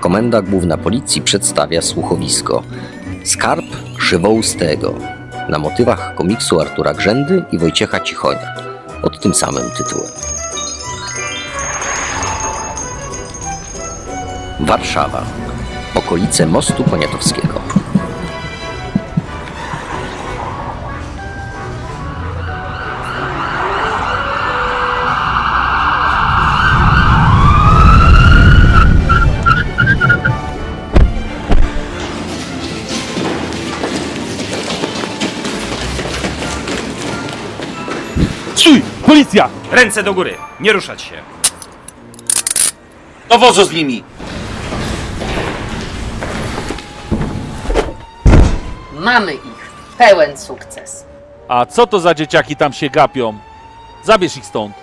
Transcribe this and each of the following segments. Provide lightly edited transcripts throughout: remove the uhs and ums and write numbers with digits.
Komenda Główna Policji przedstawia słuchowisko Skarb Krzywoustego na motywach komiksu Artura Grzędy i Wojciecha Cichonia pod tym samym tytułem. Warszawa. Okolice Mostu Poniatowskiego. Stój! Policja! Ręce do góry! Nie ruszać się! Do wozu z nimi! Mamy ich. Pełen sukces. A co to za dzieciaki tam się gapią? Zabierz ich stąd.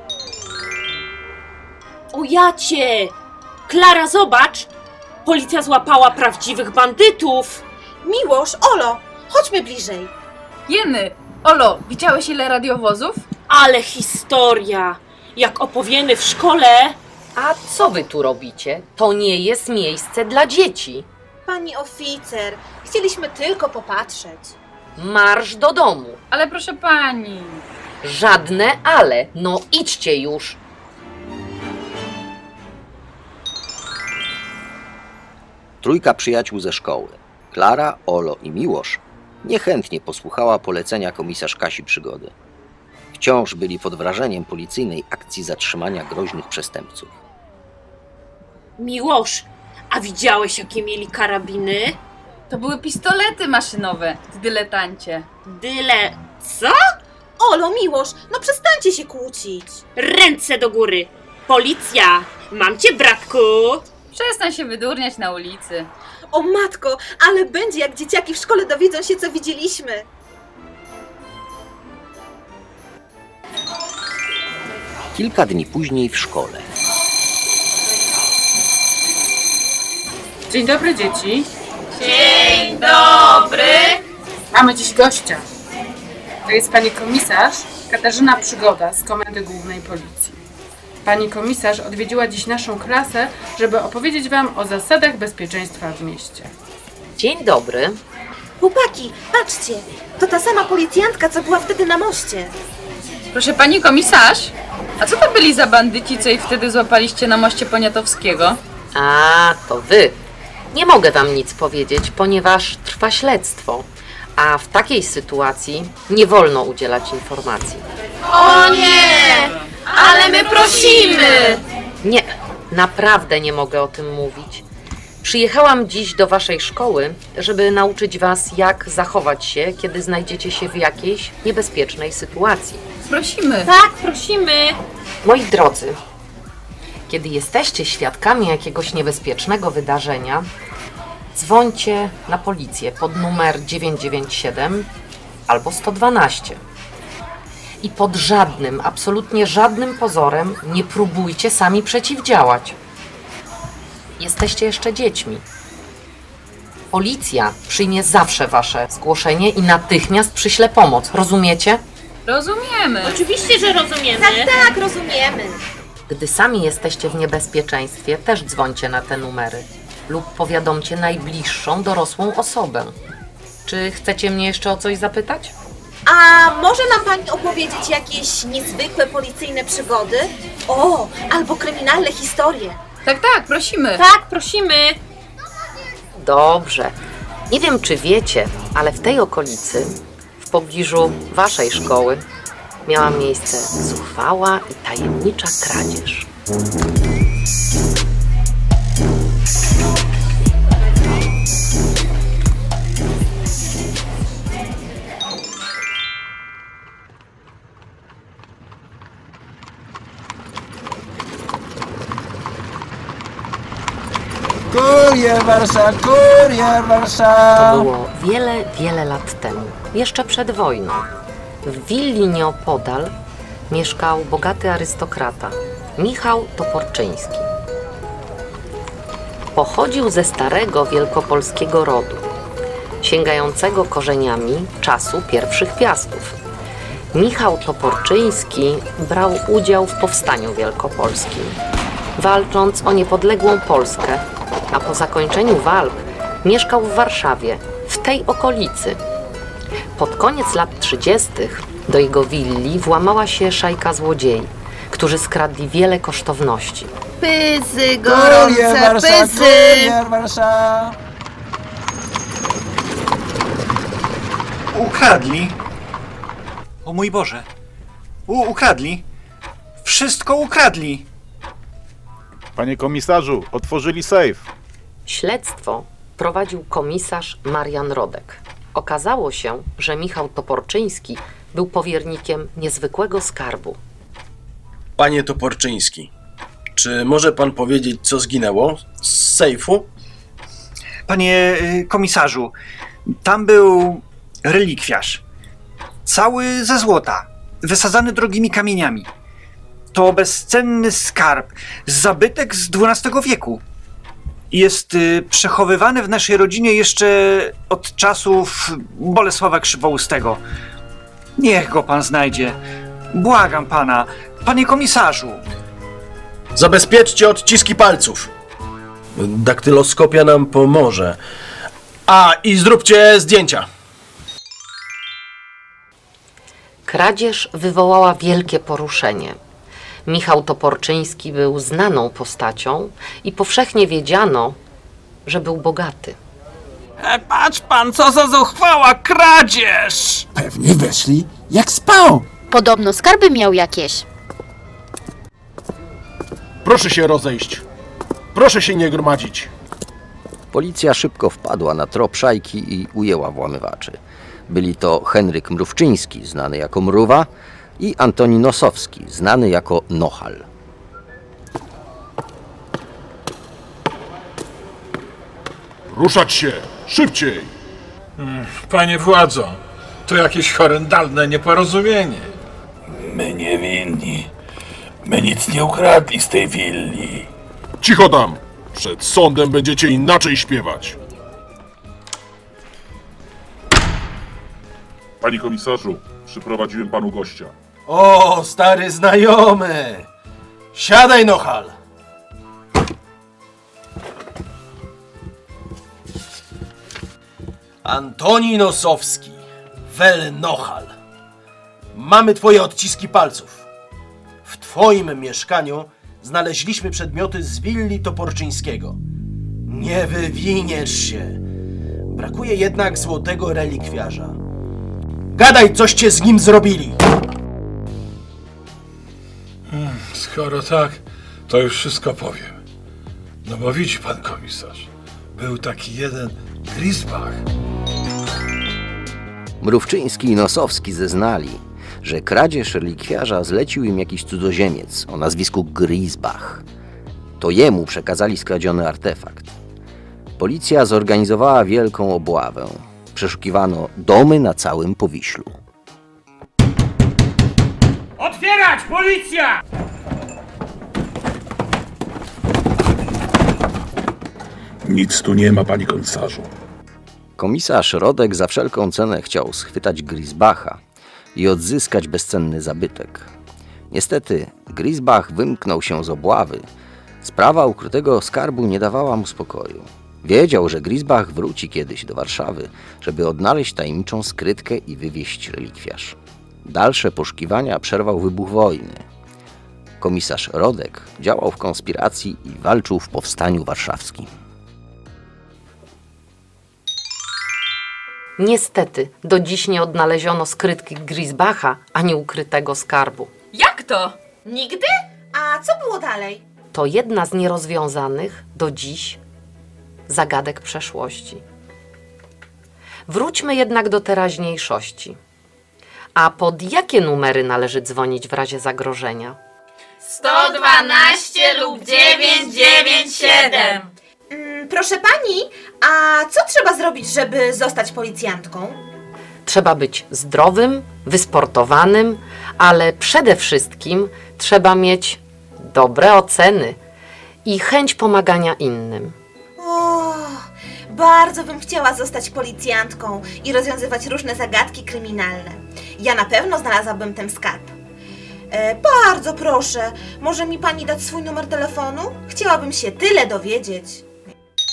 O jacie! Klara, zobacz! Policja złapała prawdziwych bandytów! Miłosz, Olo, chodźmy bliżej. Jeny! Olo, widziałeś ile radiowozów? Ale historia! Jak opowiemy w szkole... A co wy tu robicie? To nie jest miejsce dla dzieci. Pani oficer, chcieliśmy tylko popatrzeć. Marsz do domu. Ale proszę pani... Żadne ale. No idźcie już. Trójka przyjaciół ze szkoły, Klara, Olo i Miłosz, niechętnie posłuchała polecenia komisarz Kasi Przygody. Wciąż byli pod wrażeniem policyjnej akcji zatrzymania groźnych przestępców. Miłosz, a widziałeś, jakie mieli karabiny? To były pistolety maszynowe, ty dyletancie. Co? Olo, Miłosz, no przestańcie się kłócić. Ręce do góry! Policja! Mam cię, bratku! Przestań się wydurniać na ulicy. O matko, ale będzie jak dzieciaki w szkole dowiedzą się, co widzieliśmy. Kilka dni później w szkole. Dzień dobry, dzieci. Dzień dobry! Mamy dziś gościa. To jest pani komisarz Katarzyna Przygoda z Komendy Głównej Policji. Pani komisarz odwiedziła dziś naszą klasę, żeby opowiedzieć wam o zasadach bezpieczeństwa w mieście. Dzień dobry. Chłopaki, patrzcie, to ta sama policjantka, co była wtedy na moście. Proszę pani komisarz, a co to byli za bandyci, co ich wtedy złapaliście na moście Poniatowskiego? A, to wy. Nie mogę wam nic powiedzieć, ponieważ trwa śledztwo. A w takiej sytuacji nie wolno udzielać informacji. O nie! Ale my prosimy! Nie, naprawdę nie mogę o tym mówić. Przyjechałam dziś do waszej szkoły, żeby nauczyć was, jak zachować się, kiedy znajdziecie się w jakiejś niebezpiecznej sytuacji. Prosimy! Tak, prosimy! Moi drodzy, kiedy jesteście świadkami jakiegoś niebezpiecznego wydarzenia, dzwońcie na policję pod numer 997 albo 112. I pod żadnym, absolutnie żadnym pozorem nie próbujcie sami przeciwdziałać. Jesteście jeszcze dziećmi. Policja przyjmie zawsze wasze zgłoszenie i natychmiast przyśle pomoc. Rozumiecie? Rozumiemy! Oczywiście, że rozumiemy! Tak, rozumiemy. Gdy sami jesteście w niebezpieczeństwie, też dzwońcie na te numery lub powiadomcie najbliższą dorosłą osobę. Czy chcecie mnie jeszcze o coś zapytać? A może nam pani opowiedzieć jakieś niezwykłe policyjne przygody? O, albo kryminalne historie. Tak, prosimy! Tak, prosimy! Dobrze. Nie wiem, czy wiecie, ale w tej okolicy, w pobliżu waszej szkoły, miała miejsce zuchwała i tajemnicza kradzież. Kurier Warszawa, kurier Warszawa. To było wiele, wiele lat temu, jeszcze przed wojną. W willi nieopodal mieszkał bogaty arystokrata, Michał Toporczyński. Pochodził ze starego wielkopolskiego rodu, sięgającego korzeniami czasu pierwszych Piastów. Michał Toporczyński brał udział w powstaniu wielkopolskim, walcząc o niepodległą Polskę a po zakończeniu walk mieszkał w Warszawie, w tej okolicy. Pod koniec lat 30. do jego willi włamała się szajka złodziei, którzy skradli wiele kosztowności. Pyzy, Kurier gorące Warsza, pyzy! kurier Warsza! Ukradli. O mój Boże. Ukradli. Wszystko ukradli. Panie komisarzu, otworzyli sejf. Śledztwo prowadził komisarz Marian Rodek. Okazało się, że Michał Toporczyński był powiernikiem niezwykłego skarbu. Panie Toporczyński, czy może pan powiedzieć, co zginęło z sejfu? Panie komisarzu, tam był relikwiarz. Cały ze złota, wysadzany drogimi kamieniami. To bezcenny skarb, zabytek z XII wieku. Jest przechowywany w naszej rodzinie jeszcze od czasów Bolesława Krzywoustego. Niech go pan znajdzie. Błagam pana, panie komisarzu. Zabezpieczcie odciski palców. Daktyloskopia nam pomoże. I zróbcie zdjęcia. Kradzież wywołała wielkie poruszenie. Michał Toporczyński był znaną postacią i powszechnie wiedziano, że był bogaty. Patrz pan, co za zuchwała kradzież! Pewnie weszli jak spał. Podobno skarby miał jakieś. Proszę się rozejść. Proszę się nie gromadzić. Policja szybko wpadła na trop szajki i ujęła włamywaczy. Byli to Henryk Mrówczyński, znany jako Mrówa, i Antoni Nosowski, znany jako Nohal. Ruszać się! Szybciej! Panie władzo, to jakieś horrendalne nieporozumienie. My nie winni. My nic nie ukradli z tej willi. Cicho tam! Przed sądem będziecie inaczej śpiewać. Panie komisarzu, przyprowadziłem panu gościa. O, stary znajomy! Siadaj, Nohal! Antoni Nosowski, wel Nohal. Mamy twoje odciski palców. W twoim mieszkaniu znaleźliśmy przedmioty z willi Toporczyńskiego. Nie wywiniesz się. Brakuje jednak złotego relikwiarza. Gadaj, coście z nim zrobili! Skoro tak, to już wszystko powiem. No bo widzi pan komisarz, był taki jeden Grisbach. Mrówczyński i Nosowski zeznali, że kradzież relikwiarza zlecił im jakiś cudzoziemiec o nazwisku Grisbach. To jemu przekazali skradziony artefakt. Policja zorganizowała wielką obławę. Przeszukiwano domy na całym Powiślu. Otwierać! Policja! Nic tu nie ma, panie komisarzu. Komisarz Rodek za wszelką cenę chciał schwytać Grisbacha i odzyskać bezcenny zabytek. Niestety Grisbach wymknął się z obławy. Sprawa ukrytego skarbu nie dawała mu spokoju. Wiedział, że Grisbach wróci kiedyś do Warszawy, żeby odnaleźć tajemniczą skrytkę i wywieźć relikwiarz. Dalsze poszukiwania przerwał wybuch wojny. Komisarz Rodek działał w konspiracji i walczył w powstaniu warszawskim. Niestety, do dziś nie odnaleziono skrytki Grisbacha ani ukrytego skarbu. Jak to? Nigdy? A co było dalej? To jedna z nierozwiązanych do dziś zagadek przeszłości. Wróćmy jednak do teraźniejszości. A pod jakie numery należy dzwonić w razie zagrożenia? 112 lub 997. Proszę pani, a co trzeba zrobić, żeby zostać policjantką? Trzeba być zdrowym, wysportowanym, ale przede wszystkim trzeba mieć dobre oceny i chęć pomagania innym. O, bardzo bym chciała zostać policjantką i rozwiązywać różne zagadki kryminalne. Ja na pewno znalazłabym ten skarb. Bardzo proszę, może mi pani dać swój numer telefonu? Chciałabym się tyle dowiedzieć.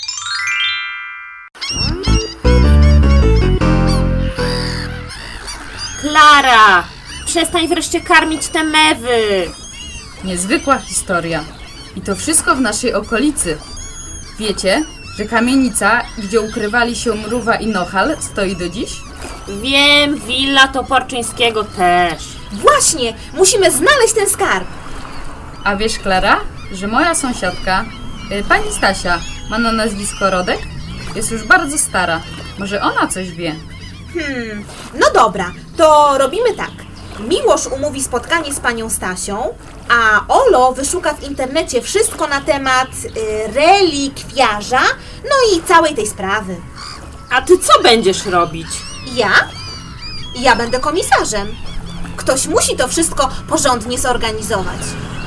Klara! Przestań wreszcie karmić te mewy! Niezwykła historia. I to wszystko w naszej okolicy. Wiecie, że kamienica, gdzie ukrywali się Mrówa i Nochal, stoi do dziś? Wiem, willa Toporczyńskiego też. Właśnie! Musimy znaleźć ten skarb! A wiesz, Klara, że moja sąsiadka, pani Stasia, ma na nazwisko Rodek? Jest już bardzo stara. Może ona coś wie? No dobra, to robimy tak. Miłosz umówi spotkanie z panią Stasią, a Olo wyszuka w internecie wszystko na temat relikwiarza, no i całej tej sprawy. A ty co będziesz robić? Ja? Ja będę komisarzem. Ktoś musi to wszystko porządnie zorganizować.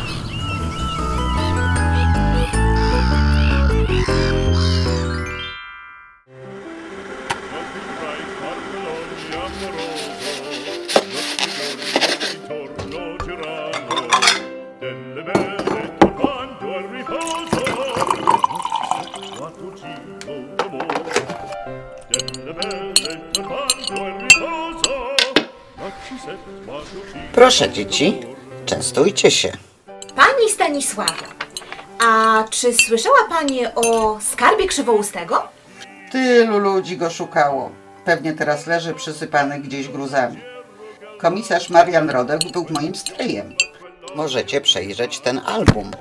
Proszę, dzieci, częstujcie się. Pani Stanisławo, a czy słyszała pani o skarbie Krzywoustego? Tylu ludzi go szukało. Pewnie teraz leży przysypany gdzieś gruzami. Komisarz Marian Rodek był moim stryjem. Możecie przejrzeć ten album.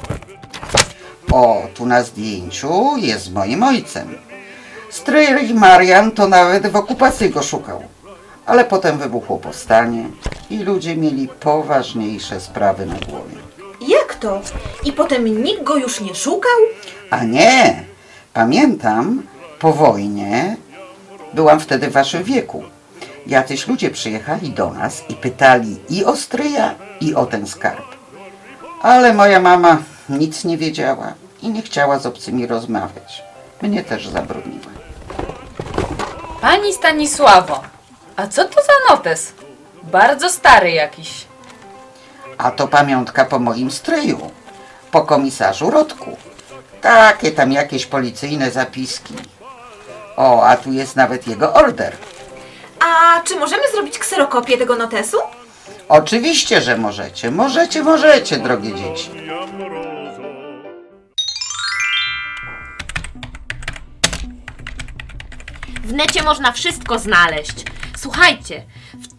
O, tu na zdjęciu jest moim ojcem. Stryj Marian to nawet w okupacji go szukał. Ale potem wybuchło powstanie i ludzie mieli poważniejsze sprawy na głowie. Jak to? I potem nikt go już nie szukał? A nie! Pamiętam, po wojnie, byłam wtedy w waszym wieku. Jacyś ludzie przyjechali do nas i pytali i o stryja, i o ten skarb. Ale moja mama nic nie wiedziała i nie chciała z obcymi rozmawiać. Mnie też zabroniła. Pani Stanisławo, a co to za notes? Bardzo stary jakiś. A to pamiątka po moim stryju, po komisarzu Rodku. Takie tam jakieś policyjne zapiski. O, a tu jest nawet jego order. A czy możemy zrobić kserokopię tego notesu? Oczywiście, że możecie. Możecie, drogie dzieci. W necie można wszystko znaleźć. Słuchajcie, w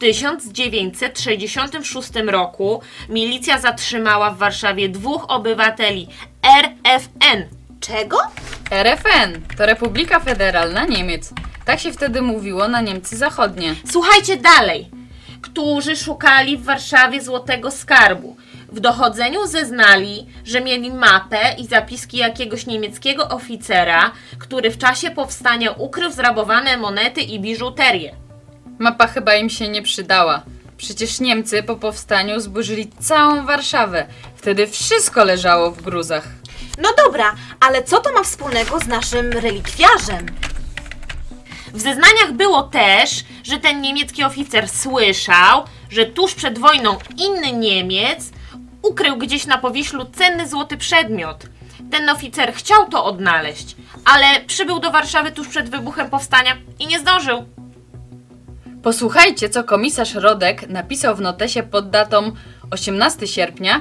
1966 roku milicja zatrzymała w Warszawie 2 obywateli RFN. Czego? RFN to Republika Federalna Niemiec. Tak się wtedy mówiło na Niemcy Zachodnie. Słuchajcie dalej. Którzy szukali w Warszawie złotego skarbu. W dochodzeniu zeznali, że mieli mapę i zapiski jakiegoś niemieckiego oficera, który w czasie powstania ukrył zrabowane monety i biżuterię. Mapa chyba im się nie przydała. Przecież Niemcy po powstaniu zburzyli całą Warszawę. Wtedy wszystko leżało w gruzach. No dobra, ale co to ma wspólnego z naszym relikwiarzem? W zeznaniach było też, że ten niemiecki oficer słyszał, że tuż przed wojną inny Niemiec ukrył gdzieś na Powiślu cenny złoty przedmiot. Ten oficer chciał to odnaleźć, ale przybył do Warszawy tuż przed wybuchem powstania i nie zdążył. Posłuchajcie, co komisarz Rodek napisał w notesie pod datą 18 sierpnia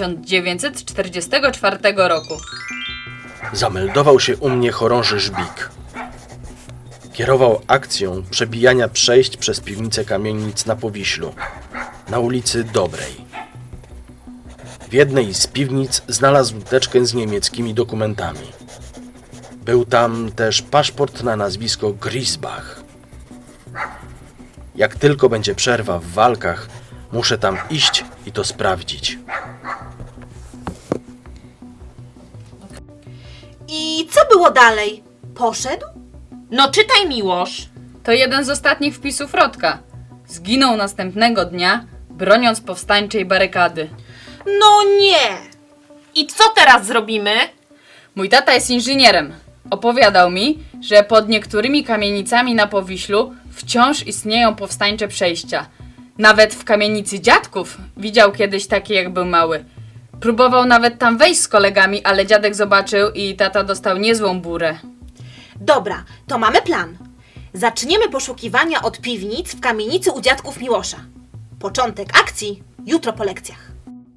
1944 roku. Zameldował się u mnie chorąży Żbik. Kierował akcją przebijania przejść przez piwnice kamienic na Powiślu, na ulicy Dobrej. W jednej z piwnic znalazł teczkę z niemieckimi dokumentami. Był tam też paszport na nazwisko Griesbach. Jak tylko będzie przerwa w walkach, muszę tam iść i to sprawdzić. I co było dalej? Poszedł? No czytaj, Miłosz. To jeden z ostatnich wpisów Rodka. Zginął następnego dnia, broniąc powstańczej barykady. No nie! I co teraz zrobimy? Mój tata jest inżynierem. Opowiadał mi, że pod niektórymi kamienicami na Powiślu wciąż istnieją powstańcze przejścia. Nawet w kamienicy dziadków widział kiedyś takie, jak był mały. Próbował nawet tam wejść z kolegami, ale dziadek zobaczył i tata dostał niezłą burę. Dobra, to mamy plan. Zaczniemy poszukiwania od piwnic w kamienicy u dziadków Miłosza. Początek akcji jutro po lekcjach.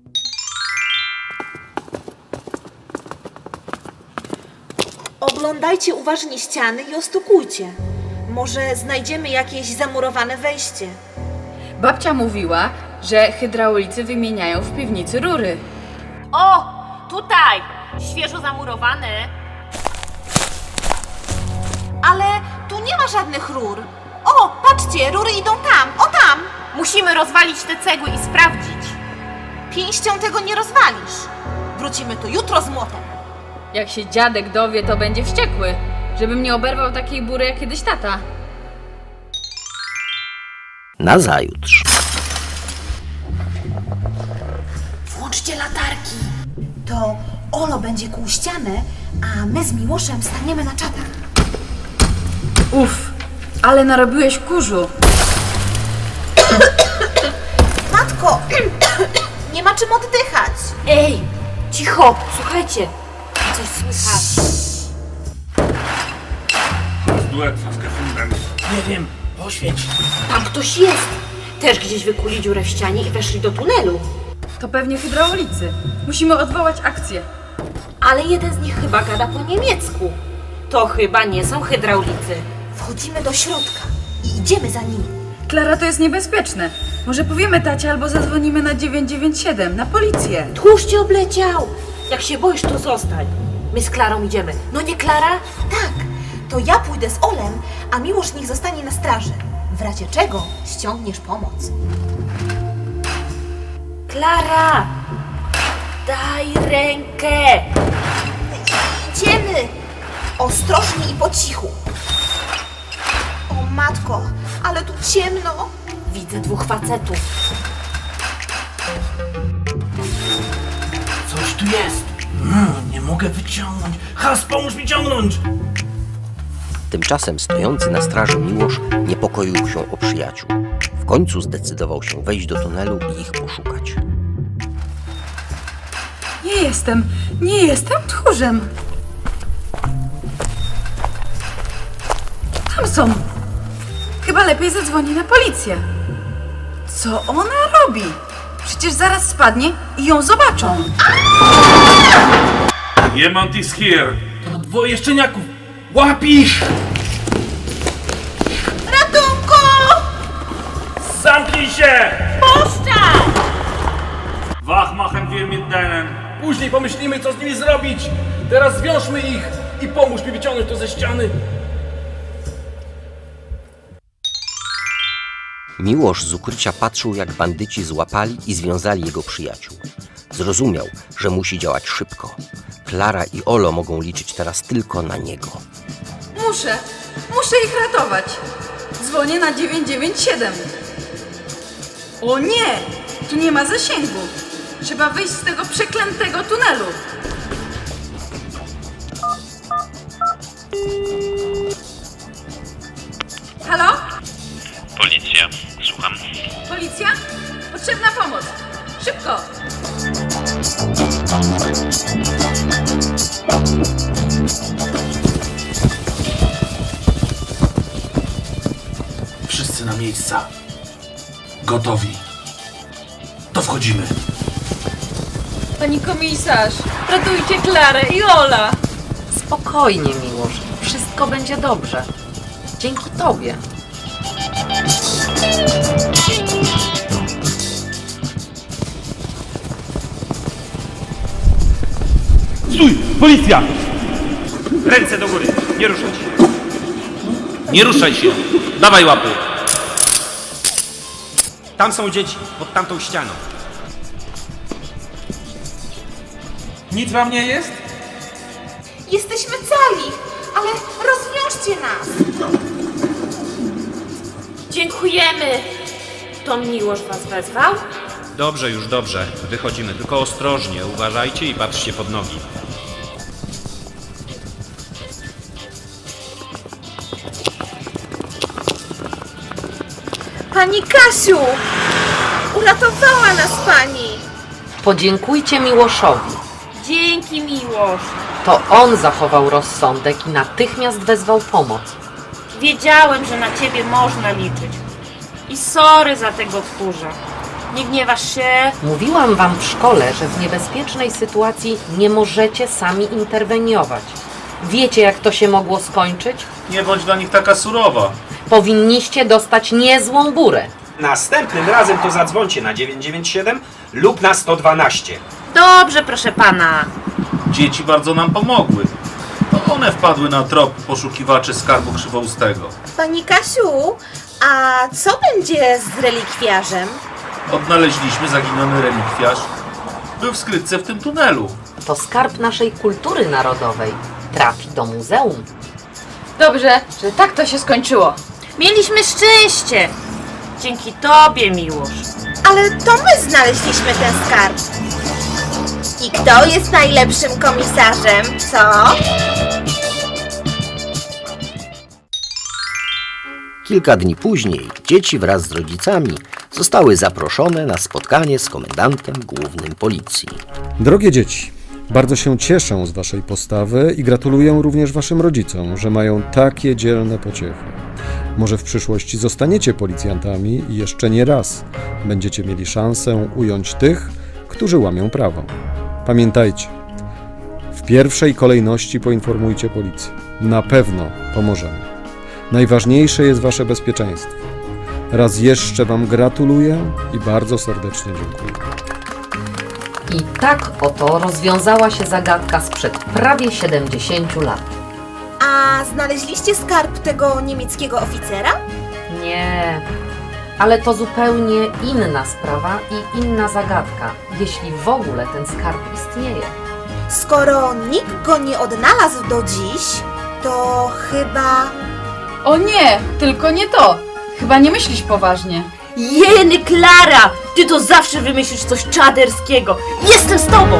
Oglądajcie uważnie ściany i ostukujcie. Może znajdziemy jakieś zamurowane wejście. Babcia mówiła, że hydraulicy wymieniają w piwnicy rury. O, tutaj! Świeżo zamurowane. Ale tu nie ma żadnych rur. O, patrzcie, rury idą tam, o tam! Musimy rozwalić te cegły i sprawdzić. Pięścią tego nie rozwalisz. Wrócimy tu jutro z młotem. Jak się dziadek dowie, to będzie wściekły, żebym nie oberwał takiej bury jak kiedyś tata. Nazajutrz. Włączcie latarki. To Olo będzie kłuł ścianę, a my z Miłoszem staniemy na czatach. Uff, ale narobiłeś kurzu. Matko, nie ma czym oddychać. Ej, cicho, słuchajcie. Coś słychać. Nie wiem, poświeć. Tam ktoś jest. Też gdzieś wykuli dziurę w ścianie i weszli do tunelu. To pewnie hydraulicy. Musimy odwołać akcję. Ale jeden z nich chyba gada po niemiecku. To chyba nie są hydraulicy. Wchodzimy do środka i idziemy za nimi. Klara, to jest niebezpieczne. Może powiemy tacie albo zadzwonimy na 997, na policję. Tchórz cię obleciał. Jak się boisz, to zostań. My z Klarą idziemy. No nie, Klara? Tak, to ja pójdę z Olem, a Miłosz niech zostanie na straży. W razie czego ściągniesz pomoc. Klara! Daj rękę! Idziemy! Ostrożnie i po cichu. O matko, ale tu ciemno. Widzę dwóch facetów. Coś tu jest. Nie mogę wyciągnąć. Has, pomóż mi ciągnąć! Tymczasem stojący na straży Miłosz niepokoił się o przyjaciół. W końcu zdecydował się wejść do tunelu i ich poszukać. Nie jestem tchórzem. Tam są. Chyba lepiej zadzwoni na policję. Co ona robi? Przecież zaraz spadnie i ją zobaczą. Jemand is here. To dwoje szczeniaków. Łapisz! Ratunku! Zamknij się! Puszczaj! Wach machen wir mit denen. Później pomyślimy, co z nimi zrobić. Teraz zwiążmy ich i pomóż mi wyciągnąć to ze ściany. Miłosz z ukrycia patrzył, jak bandyci złapali i związali jego przyjaciół. Zrozumiał, że musi działać szybko. Klara i Olo mogą liczyć teraz tylko na niego. Muszę ich ratować. Dzwonię na 997. O nie! Tu nie ma zasięgu. Trzeba wyjść z tego przeklętego tunelu. Halo? Policja, słucham. Policja? Potrzebna pomoc. Szybko! Wszyscy na miejsca. Gotowi. To wchodzimy. Pani komisarz, ratujcie Klarę i Ola. Spokojnie, Miłosz. Wszystko będzie dobrze. Dzięki tobie. Stój! Policja! Ręce do góry. Nie ruszaj się. Nie ruszaj się. Dawaj łapy. Tam są dzieci. Pod tamtą ścianą. Nic wam nie jest? Jesteśmy cali, ale rozwiążcie nas. Dziękujemy. To Miłosz was wezwał? Dobrze, już dobrze. Wychodzimy, tylko ostrożnie. Uważajcie i patrzcie pod nogi. Pani Kasiu! Uratowała nas pani! Podziękujcie Miłoszowi. Dzięki, Miłosz. To on zachował rozsądek i natychmiast wezwał pomoc. Wiedziałem, że na ciebie można liczyć. I sorry za tego tchórza. Nie gniewasz się? Mówiłam wam w szkole, że w niebezpiecznej sytuacji nie możecie sami interweniować. Wiecie, jak to się mogło skończyć? Nie bądź dla nich taka surowa. Powinniście dostać niezłą burę. Następnym razem to zadzwońcie na 997 lub na 112. Dobrze, proszę pana. Dzieci bardzo nam pomogły. To one wpadły na trop poszukiwaczy skarbu krzywoustego. Pani Kasiu, a co będzie z relikwiarzem? Odnaleźliśmy zaginiony relikwiarz. Był w skrytce w tym tunelu. To skarb naszej kultury narodowej. Trafi do muzeum. Dobrze, że tak to się skończyło. Mieliśmy szczęście. Dzięki tobie, Miłosz. Ale to my znaleźliśmy ten skarb. I kto jest najlepszym komisarzem, co? Kilka dni później dzieci wraz z rodzicami zostały zaproszone na spotkanie z komendantem głównym policji. Drogie dzieci, bardzo się cieszę z waszej postawy i gratuluję również waszym rodzicom, że mają takie dzielne pociechy. Może w przyszłości zostaniecie policjantami i jeszcze nie raz będziecie mieli szansę ująć tych, którzy łamią prawo. Pamiętajcie, w pierwszej kolejności poinformujcie policję. Na pewno pomożemy. Najważniejsze jest wasze bezpieczeństwo. Raz jeszcze wam gratuluję i bardzo serdecznie dziękuję. I tak oto rozwiązała się zagadka sprzed prawie 70 lat. A znaleźliście skarb tego niemieckiego oficera? Nie, ale to zupełnie inna sprawa i inna zagadka, jeśli w ogóle ten skarb istnieje. Skoro nikt go nie odnalazł do dziś, to chyba... O nie, tylko nie to. Chyba nie myślisz poważnie. Jeny, Klara! Ty to zawsze wymyślisz coś czaderskiego. Jestem z tobą!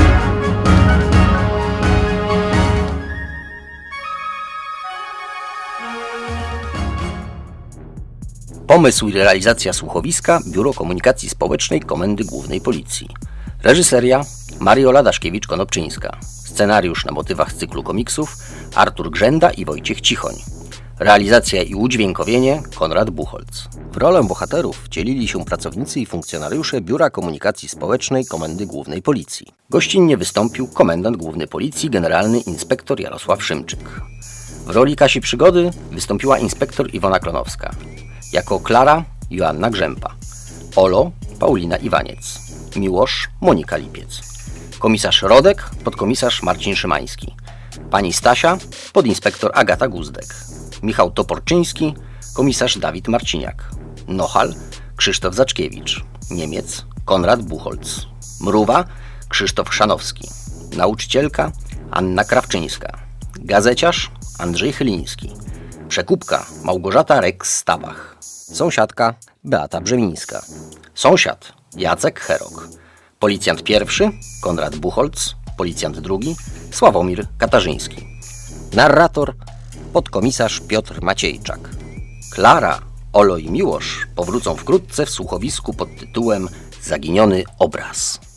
Pomysł i realizacja słuchowiska Biuro Komunikacji Społecznej Komendy Głównej Policji. Reżyseria Mariola Daszkiewicz-Konopczyńska. Scenariusz na motywach cyklu komiksów Artur Grzenda i Wojciech Cichoń. Realizacja i udźwiękowienie Konrad Buchholz. W rolę bohaterów wcielili się pracownicy i funkcjonariusze Biura Komunikacji Społecznej Komendy Głównej Policji. Gościnnie wystąpił komendant główny Policji generalny inspektor Jarosław Szymczyk. W roli Kasi Przygody wystąpiła inspektor Iwona Klonowska. Jako Klara Joanna Grzępa. Olo Paulina Iwaniec. Miłosz Monika Lipiec. Komisarz Rodek podkomisarz Marcin Szymański. Pani Stasia podinspektor Agata Guzdek. Michał Toporczyński komisarz Dawid Marciniak. Nochal Krzysztof Zaczkiewicz. Niemiec Konrad Buchholz. Mrówa Krzysztof Chrzanowski. Nauczycielka Anna Krawczyńska. Gazeciarz Andrzej Chyliński. Przekupka Małgorzata Reks-Stabach. Sąsiadka Beata Brzemińska. Sąsiad Jacek Herok. Policjant pierwszy Konrad Buchholz. Policjant drugi Sławomir Katarzyński. Narrator podkomisarz Piotr Maciejczak. Klara, Olo i Miłosz powrócą wkrótce w słuchowisku pod tytułem Zaginiony obraz.